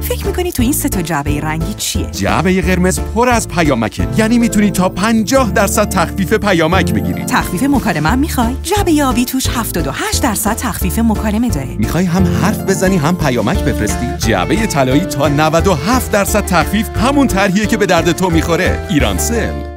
فکر میکنی تو این 3 تا جعبه رنگی چیه؟ جعبه قرمز پر از پیامکه، یعنی میتونی تا 50% تخفیف پیامک بگیری. تخفیف مکالمه هم میخوای؟ جعبه آبی توش 78% تخفیف مکالمه داره. میخوای هم حرف بزنی هم پیامک بفرستی؟ جعبه طلایی تا 97% تخفیف همون طرحیه که به درد تو میخوره. ایرانسل.